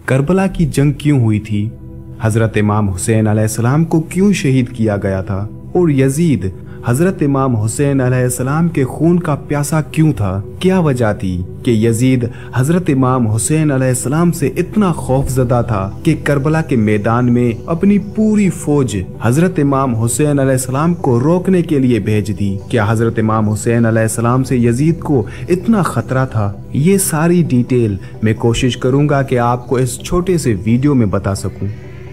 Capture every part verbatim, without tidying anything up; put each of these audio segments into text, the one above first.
Karbala की जंग क्यों हुई थी, हजरत इमाम हुसैन अलैहिस्सलाम को क्यों शहीद किया गया था और यजीद हजरत इमाम हुसैन अलैहिस्सलाम के खून का प्यासा क्यों था। क्या वजह थी कि यजीद हजरत इमाम हुसैन अलैहिस्सलाम से इतना खौफजदा था कि करबला के मैदान में अपनी पूरी फौज हजरत इमाम हुसैन अलैहिस्सलाम को रोकने के लिए भेज दी। क्या हजरत इमाम हुसैन अलैहिस्सलाम से यजीद को इतना खतरा था। ये सारी डिटेल मैं कोशिश करूंगा कि आपको इस छोटे से वीडियो में बता सकूं।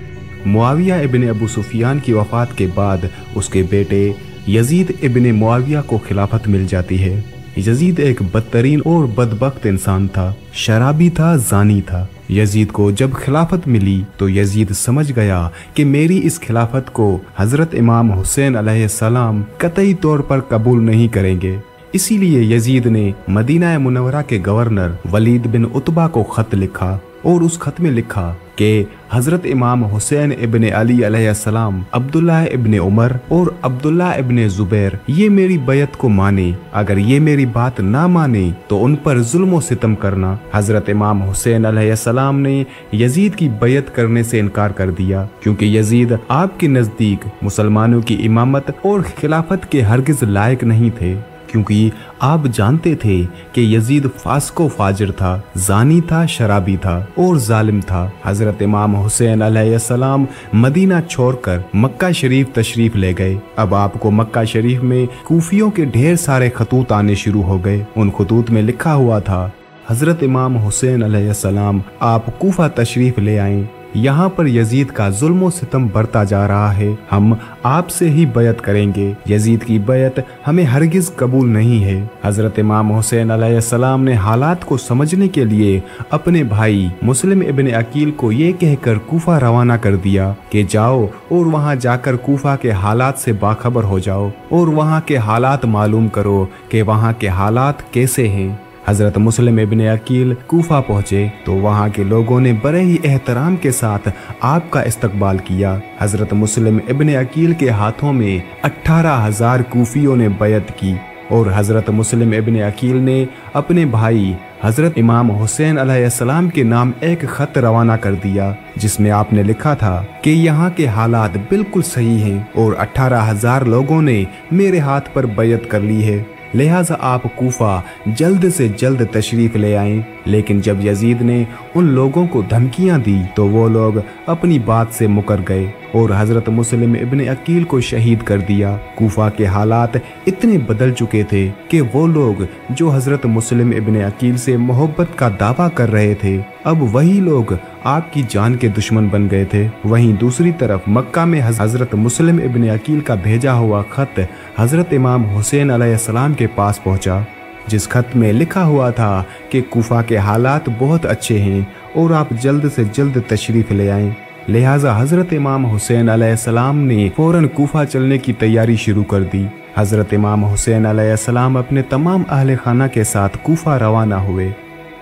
मुआविया इब्ने अबू सुफियान की वफात के बाद उसके बेटे यजीद इब्ने मुआविया को खिलाफत मिल जाती है। यजीद एक बदतरीन और बदबख्त इंसान था, शराबी था, जानी था। यजीद को जब खिलाफत मिली तो यजीद समझ गया कि मेरी इस खिलाफत को हजरत इमाम हुसैन अलैहिस्सलाम कतई तौर पर कबूल नहीं करेंगे। इसीलिए यजीद ने मदीना मुनव्वरा के गवर्नर वलीद बिन उतबा को खत लिखा और उस खत में लिखा कि हजरत इमाम हुसैन इब्ने अली अलैहिस्सलाम, अब्दुल्लाह इब्ने उमर और अब्दुल्लाह इब्ने जुबैर ये मेरी बैत को माने। अगर ये मेरी बात ना माने तो उन पर जुल्म और सितम करना। हजरत इमाम हुसैन अलैहिस्सलाम ने यजीद की बैत करने से इनकार कर दिया क्योंकि यजीद आपके नजदीक मुसलमानों की इमामत और खिलाफत के हरगिज लायक नहीं थे, क्योंकि आप जानते थे कि यजीद फास्को फाजिर था, जानी था, शराबी था और जालिम था। हजरत इमाम हुसैन अलैहिस्सलाम मदीना छोड़कर मक्का शरीफ तशरीफ ले गए। अब आपको मक्का शरीफ में कूफियों के ढेर सारे खतूत आने शुरू हो गए। उन खतूत में लिखा हुआ था, हजरत इमाम हुसैन अलैहिस्सलाम आप कूफा तशरीफ ले आए, यहाँ पर यजीद का जुल्म सितम बढ़ता जा रहा है, हम आपसे ही बैत करेंगे। यजीद की बैत हमें हरगिज कबूल नहीं है। हजरत इमाम हुसैन अलैहिस्सलाम ने हालात को समझने के लिए अपने भाई मुस्लिम इब्ने अकील को ये कहकर कूफा रवाना कर दिया कि जाओ और वहाँ जाकर कूफा के हालात से बाखबर हो जाओ और वहाँ के हालात मालूम करो कि वहाँ के हालात कैसे हैं। हजरत मुस्लिम इब्ने अकील कूफा पहुंचे तो वहां के लोगों ने बड़े ही एहतराम के साथ आपका इस्तकबाल किया। हजरत मुस्लिम इब्ने अकील के हाथों में अठारह हजार कूफियों ने बैत की और हजरत मुस्लिम इब्ने अकील ने अपने भाई हजरत इमाम हुसैन अलैहिस्सलाम के नाम एक खत रवाना कर दिया जिसमें आपने लिखा था कि यहाँ के हालात बिल्कुल सही हैं और अठारह हजार लोगों ने मेरे हाथ पर बैत कर ली है, लिहाजा आप कूफा जल्द से जल्द तशरीफ ले आएं। लेकिन जब यजीद ने उन लोगों को धमकियां दी तो वो लोग अपनी बात से मुकर गए और हजरत मुस्लिम इब्ने अकील को शहीद कर दिया। कूफा के हालात इतने बदल चुके थे कि वो लोग जो हजरत मुस्लिम इब्ने अकील से मोहब्बत का दावा कर रहे थे अब वही लोग आपकी जान के दुश्मन बन गए थे। वहीं दूसरी तरफ मक्का में हजरत मुस्लिम इब्ने अकील का भेजा हुआ खत हजरत इमाम हुसैन अलैहिस्सलाम के पास पहुंचा, जिस खत में लिखा हुआ था कि कूफा के हालात बहुत अच्छे हैं और आप जल्द से जल्द तशरीफ ले आएं। लिहाजा हजरत इमाम हुसैन अलैहिस्सलाम ने फौरन कूफा चलने की तैयारी शुरू कर दी। हजरत इमाम हुसैन अलैहिस्सलाम अपने तमाम अहले खाना के साथ कूफा रवाना हुए।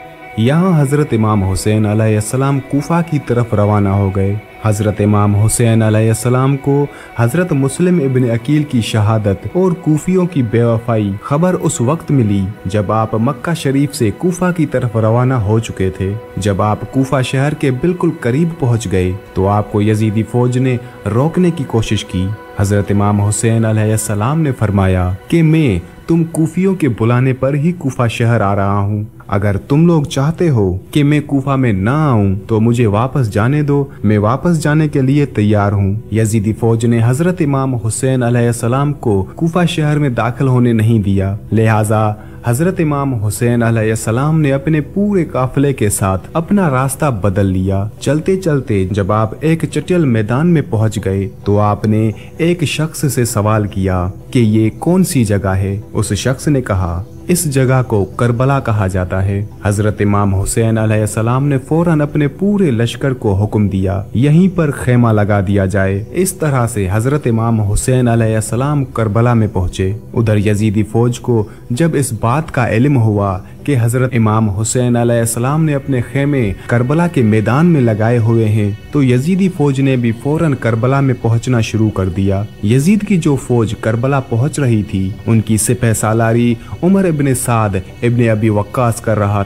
यहाँ हजरत इमाम हुसैन अलैहिस्सलाम कूफा की तरफ रवाना हो गए। हजरत इमाम हुसैन अलैहिस्सलाम को हजरत मुस्लिम इब्ने अकील की शहादत और कूफियों की बेवफाई खबर उस वक्त मिली जब आप मक्का शरीफ से कूफा की तरफ रवाना हो चुके थे। जब आप कूफा शहर के बिल्कुल करीब पहुंच गए तो आपको यजीदी फौज ने रोकने की कोशिश की। हजरत इमाम हुसैन अलैहिस्सलाम ने फरमाया कि मैं तुम कूफियों के बुलाने पर ही कूफा शहर आ रहा हूँ। अगर तुम लोग चाहते हो कि मैं कूफा में ना आऊं तो मुझे वापस जाने दो, मैं वापस जाने के लिए तैयार हूँ। यजीदी फौज ने हजरत इमाम हुसैन अलैहिस्सलाम को कूफा शहर में दाखिल होने नहीं दिया। लिहाजा हजरत इमाम हुसैन अलैहिस्सलाम ने अपने पूरे काफिले के साथ अपना रास्ता बदल लिया। चलते चलते जब आप एक चटियल मैदान में पहुंच गए तो आपने एक शख्स से सवाल किया कि ये कौन सी जगह है। उस शख्स ने कहा, इस जगह को करबला कहा जाता है। हजरत इमाम हुसैन अलैहिस्सलाम ने फौरन अपने पूरे लश्कर को हुक्म दिया यहीं पर खेमा लगा दिया जाए। इस तरह से हजरत इमाम हुसैन अलैहिस्सलाम करबला में पहुंचे। उधर यजीदी फौज को जब इस बात का इल्म हुआ कि हजरत इमाम हुसैन अलैहिस्सलाम ने अपने खेमे करबला के मैदान में लगाए हुए हैं तो यजीदी फौज ने भी फौरन करबला में पहुंचना शुरू कर दिया। यजीद की जो फौज करबला पहुंच रही थी उनकी सिपह सालारी उमर इब्ने साद इब्ने अबी वक्कास कर रहा था।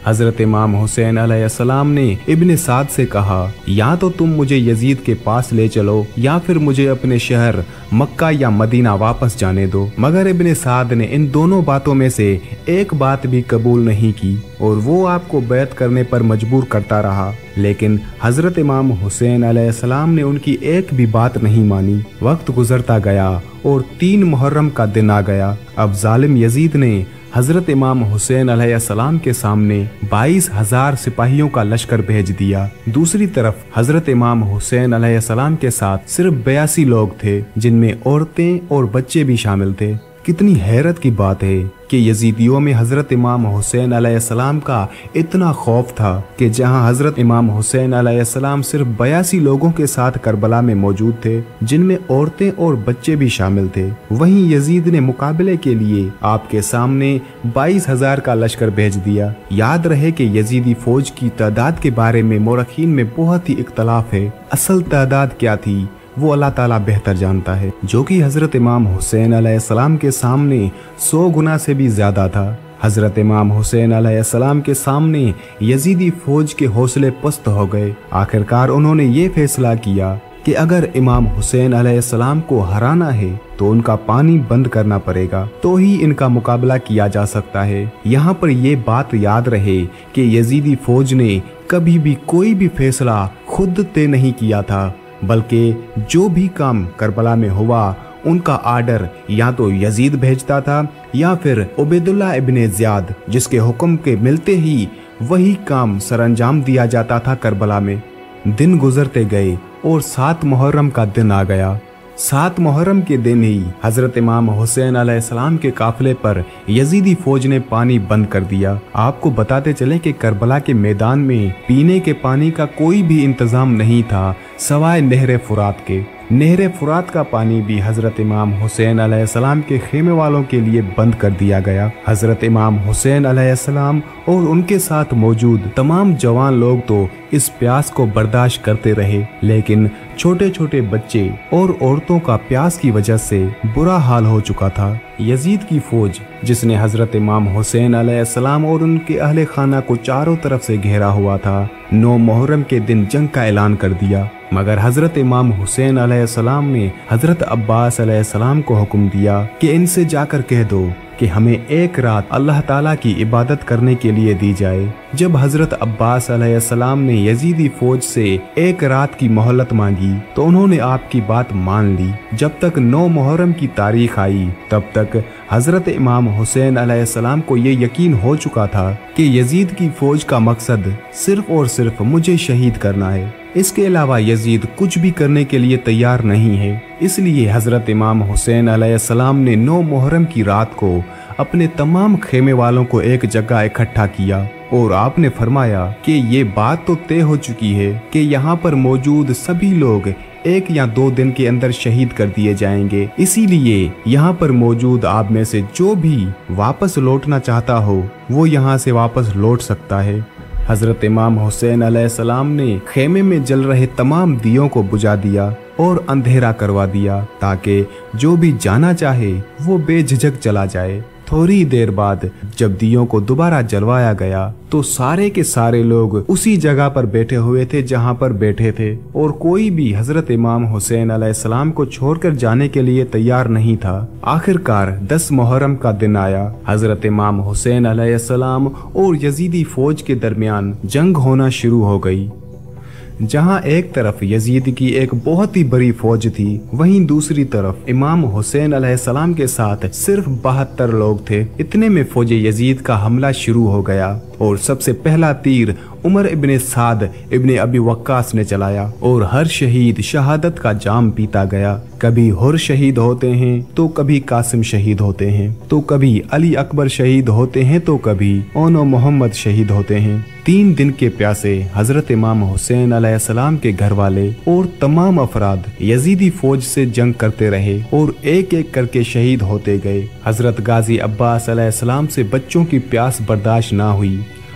हजरत इमाम हुसैन अलैहिस्सलाम ने इब्ने साद से कहा, या तो तुम मुझे यजीद के पास ले चलो या फिर मुझे अपने शहर मक्का या मदीना वापस जाने दो। मगर इब्ने साद ने इन दोनों बातों में से एक बात भी कबूल नहीं की और वो आपको बैत करने पर मजबूर करता रहा। लेकिन हजरत इमाम हुसैन अलैहिस्सलाम ने उनकी एक भी बात नहीं मानी। वक्त गुजरता गया और तीन मुहर्रम का दिन आ गया। अब जालिम यजीद ने हजरत इमाम हुसैन अलैहिस्सलाम के सामने बाईस हजार सिपाहियों का लश्कर भेज दिया। दूसरी तरफ हजरत इमाम हुसैन अलैहिस्सलाम के साथ सिर्फ बयासी लोग थे, जिनमें औरतें और बच्चे भी शामिल थे। कितनी हैरत की बात है कि यजीदियों में हजरत इमाम हुसैन अलैहिस्सलाम का इतना खौफ था कि जहां हजरत इमाम हुसैन अलैहिस्सलाम सिर्फ बयासी लोगों के साथ करबला में मौजूद थे, जिनमें औरतें और बच्चे भी शामिल थे, वहीं यजीद ने मुकाबले के लिए आपके सामने बाईस हजार का लश्कर भेज दिया। याद रहे कि यजीदी फौज की तादाद के बारे में मोरखीन में बहुत ही इख्तलाफ है। असल तादाद क्या थी वो अल्लाह ताला बेहतर जानता है, जो कि हजरत इमाम हुसैन अलैहिस्सलाम के सामने सौ गुना से भी ज्यादा था। हजरत इमाम हुसैन अलैहिस्सलाम के सामने यजीदी फौज के हौसले पस्त हो गए। आखिरकार उन्होंने ये फैसला किया कि अगर इमाम हुसैन अलैहिस्सलाम को हराना है तो उनका पानी बंद करना पड़ेगा, तो ही इनका मुकाबला किया जा सकता है। यहाँ पर ये बात याद रहे कि यजीदी फौज ने कभी भी कोई भी फैसला खुद तय नहीं किया था, बल्कि जो भी काम करबला में हुआ उनका आर्डर या तो यजीद भेजता था या फिर उबैदुल्लाह इब्ने ज़ियाद, जिसके हुक्म के मिलते ही वही काम सरअंजाम दिया जाता था करबला में। दिन गुजरते गए और सात मुहर्रम का दिन आ गया। सात मुहर्रम के दिन ही हजरत इमाम हुसैन अलैहिस्सलाम के काफिले पर यजीदी फौज ने पानी बंद कर दिया। आपको बताते चले कि करबला के मैदान में पीने के पानी का कोई भी इंतजाम नहीं था सवाए नहर फुरात के। नहर फुरात का पानी भी हजरत इमाम हुसैन अलैहिस्सलाम के खेमे वालों के लिए बंद कर दिया गया। हजरत इमाम हुसैन अलैहिस्सलाम और उनके साथ मौजूद तमाम जवान लोग तो इस प्यास को बर्दाश्त करते रहे, लेकिन छोटे छोटे बच्चे और औरतों का प्यास की वजह से बुरा हाल हो चुका था। यजीद की फौज, जिसने हजरत इमाम हुसैन अलैहिस्सलाम और उनके अहले खाना को चारों तरफ से घेरा हुआ था, नौ मुहर्रम के दिन जंग का ऐलान कर दिया। मगर हजरत इमाम हुसैन अलैहिस्सलाम ने हजरत अब्बास अलैहिस्सलाम को हुक्म दिया कि इनसे जाकर कह दो कि हमें एक रात अल्लाह ताला की इबादत करने के लिए दी जाए। जब हजरत अब्बास अलैहिस्सलाम ने यजीदी फौज से एक रात की मोहलत मांगी तो उन्होंने आपकी बात मान ली। जब तक नौ मुहर्रम की तारीख आई तब तक हजरत इमाम हुसैन अलैहिस्सलाम को ये यकीन हो चुका था कि यजीद की फौज का मकसद सिर्फ और सिर्फ मुझे शहीद करना है। इसके अलावा यजीद कुछ भी करने के लिए तैयार नहीं है। इसलिए हजरत इमाम हुसैन अलैहिस्सलाम ने नौ मुहर्रम की रात को अपने तमाम खेमे वालों को एक जगह इकट्ठा किया और आपने फरमाया कि ये बात तो तय हो चुकी है कि यहाँ पर मौजूद सभी लोग एक या दो दिन के अंदर शहीद कर दिए जाएंगे। इसीलिए यहाँ पर मौजूद आप में से जो भी वापस लौटना चाहता हो वो यहाँ से वापस लौट सकता है। हजरत इमाम हुसैन अलैहिस्सलाम ने खेमे में जल रहे तमाम दियों को बुझा दिया और अंधेरा करवा दिया ताकि जो भी जाना चाहे वो बेझिझक चला जाए। थोड़ी देर बाद जब दियों को दोबारा जलवाया गया तो सारे के सारे लोग उसी जगह पर बैठे हुए थे जहां पर बैठे थे और कोई भी हजरत इमाम हुसैन अलैहिस्सलाम को छोड़कर जाने के लिए तैयार नहीं था। आखिरकार दस मुहर्रम का दिन आया। हजरत इमाम हुसैन अलैहिस्सलाम और यजीदी फौज के दरमियान जंग होना शुरू हो गई। जहां एक तरफ यजीद की एक बहुत ही बड़ी फौज थी, वहीं दूसरी तरफ इमाम हुसैन अलैहिस्सलाम के साथ सिर्फ बहत्तर लोग थे। इतने में फौज यजीद का हमला शुरू हो गया और सबसे पहला तीर उमर इब्ने साद इब्ने अबी वक्कास ने चलाया और हर शहीद शहादत का जाम पीता गया। कभी हुर शहीद होते हैं तो कभी कासिम शहीद होते हैं, तो कभी अली अकबर शहीद होते हैं, तो कभी ओनो मोहम्मद शहीद होते हैं। तीन दिन के प्यासे हजरत इमाम हुसैन अलैहिस्सलाम के घर वाले और तमाम अफराद यजीदी फौज से जंग करते रहे और एक एक करके शहीद होते गए। हजरत गाजी अब्बास अलैहिस्सलाम से बच्चों की प्यास बर्दाश्त ना हुई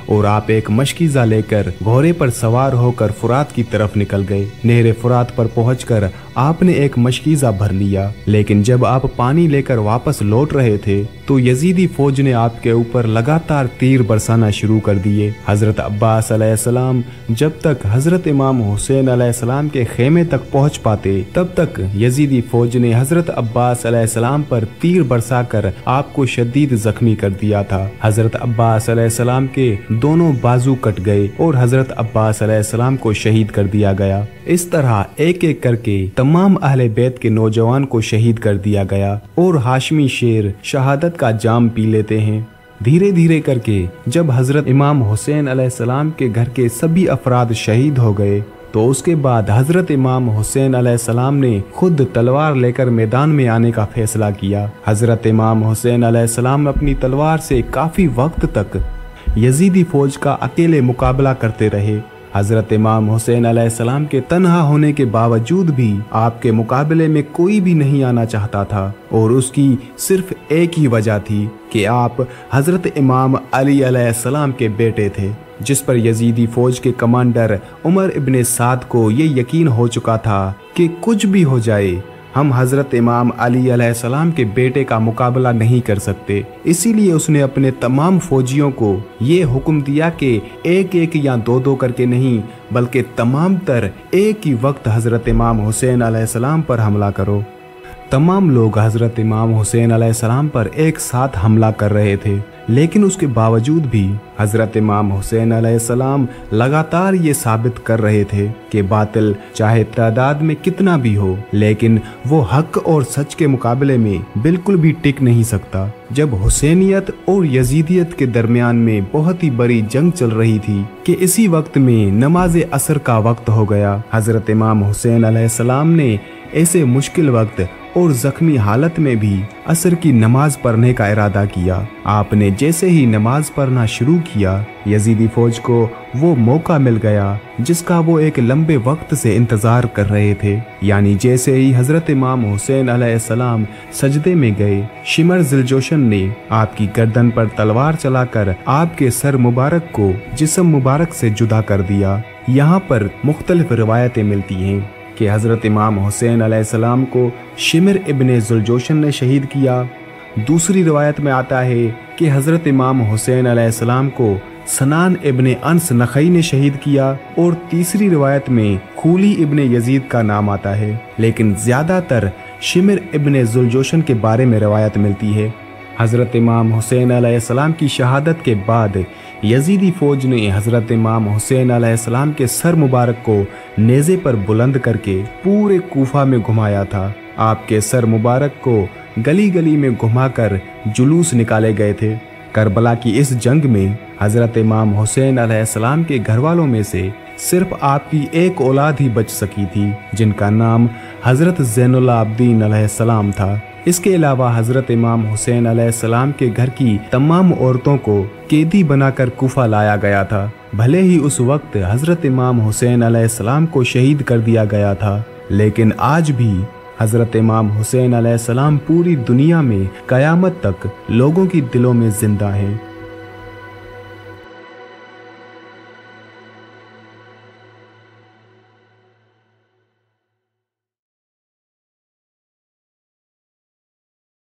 और आप एक मशकीज़ा लेकर घोड़े पर सवार होकर फुरात की तरफ निकल गए। नहर फुरात पर पहुंचकर आपने एक मशकीज़ा भर लिया, लेकिन जब आप पानी लेकर वापस लौट रहे थे तो यजीदी फौज ने आपके ऊपर लगातार तीर बरसाना शुरू कर दिए। हजरत अब्बास अलैहिस्सलाम जब तक हजरत इमाम हुसैन अलैहिस्सलाम के खेमे तक पहुंच पाते तब तक यजीदी फौज ने हजरत अब्बास अलैहिस्सलाम पर तीर बरसाकर आपको शदीद जख्मी कर दिया था। हजरत अब्बास अलैहिस्सलाम के दोनों बाजू कट गए और हजरत अब्बास अलैहिस्सलाम को शहीद कर दिया गया। इस तरह एक एक करके तमाम अहले बैत के नौजवान को शहीद कर दिया गया और हाशमी शेर शहादत का जाम पी लेते हैं। धीरे धीरे करके जब हजरत इमाम हुसैन अलैहिस्सलाम के घर के सभी अफराद शहीद हो गए तो उसके बाद हजरत इमाम हुसैन अलैहिस्सलाम ने खुद तलवार लेकर मैदान में आने का फैसला किया। हजरत इमाम हुसैन अलैहिस्सलाम अपनी तलवार से काफी वक्त तक यजीदी फौज का अकेले मुकाबला करते रहे। हजरत इमाम हुसैन अलैहिस्सलाम के तन्हा होने के बावजूद भी आपके मुकाबले में कोई भी नहीं आना चाहता था और उसकी सिर्फ एक ही वजह थी कि आप हजरत इमाम अली अलैहिस्सलाम के बेटे थे, जिस पर यजीदी फौज के कमांडर उमर इब्ने साद को ये यकीन हो चुका था कि कुछ भी हो जाए हम हजरत इमाम अली अलैहिस्सलाम के बेटे का मुकाबला नहीं कर सकते। इसीलिए उसने अपने तमाम फौजियों को ये हुक्म दिया कि एक एक या दो दो करके नहीं बल्कि तमाम तर एक ही वक्त हजरत इमाम हुसैन अलैहिस्सलाम पर हमला करो। तमाम लोग हजरत इमाम हुसैन अलैहिस्सलाम पर एक साथ हमला कर रहे थे, लेकिन उसके बावजूद भी हजरत इमाम हुसैन अलैहिस्सलाम लगातार ये साबित कर रहे थे कि बातिल चाहे तादाद में कितना भी हो लेकिन वो हक और सच के मुकाबले में बिल्कुल भी टिक नहीं सकता। जब हुसैनियत और यजीदियत के दरमियान में बहुत ही बड़ी जंग चल रही थी कि इसी वक्त में नमाज असर का वक्त हो गया। हजरत इमाम हुसैन अलैहिस्सलाम ने ऐसे मुश्किल वक्त और जख्मी हालत में भी असर की नमाज पढ़ने का इरादा किया। आपने जैसे ही नमाज पढ़ना शुरू किया यजीदी फौज को वो मौका मिल गया जिसका वो एक लंबे वक्त से इंतजार कर रहे थे। यानी जैसे ही हजरत इमाम हुसैन अलैहिस्सलाम सजदे में गए, शिमर जिलजोशन ने आपकी गर्दन पर तलवार चलाकर आपके सर मुबारक को जिस्म मुबारक से जुदा कर दिया। यहाँ पर मुख्तलिफ रिवायतें मिलती हैं कि हजरत इमाम हुसैन अलैहिस्सलाम को शिमर इब्ने जुलजोशन ने शहीद किया। दूसरी रिवायत में आता है कि हजरत इमाम हुसैन अलैहिस्सलाम को सनान इब्ने अनस नखई ने शहीद किया और तीसरी रिवायत में खूली इब्ने यजीद का नाम आता है, लेकिन ज्यादातर शिमर इब्ने जुलजोशन के बारे में रिवायत मिलती है। हजरत इमाम हुसैन अलैहिस्सलाम की शहादत के बाद यजीदी फौज ने हजरत इमाम हुसैन अलैहिस्सलाम के सर मुबारक को नेज़े पर बुलंद करके पूरे कूफा में घुमाया था। आपके सर मुबारक को गली गली में घुमाकर जुलूस निकाले गए थे। करबला की इस जंग में हजरत इमाम हुसैन अलैहिस्सलाम के घर वालों में से सिर्फ आपकी एक औलाद ही बच सकी थी, जिनका नाम हजरत ज़ैनुल आबदीन अलैहिस्सलाम था। इसके अलावा हजरत इमाम हुसैन अलैहिस्सलाम के घर की तमाम औरतों को कैदी बनाकर कूफा लाया गया था। भले ही उस वक्त हजरत इमाम हुसैन अलैहिस्सलाम को शहीद कर दिया गया था, लेकिन आज भी हजरत इमाम हुसैन अलैहिस्सलाम पूरी दुनिया में कयामत तक लोगों की दिलों में जिंदा हैं।